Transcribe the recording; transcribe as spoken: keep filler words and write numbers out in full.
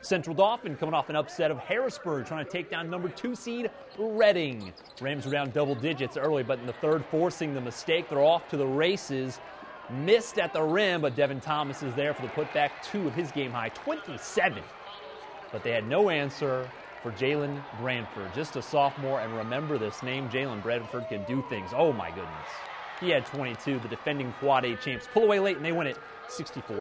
Central Dauphin coming off an upset of Harrisburg, trying to take down number two seed Reading. Rams were down double digits early, but in the third, forcing the mistake. They're off to the races. Missed at the rim, but Devin Thomas is there for the putback, two of his game high, twenty-seven. But they had no answer for Jalen Branford, just a sophomore, and remember this name, Jalen Branford can do things. Oh my goodness. He had twenty-two. The defending Quad A champs pull away late, and they win it sixty-four.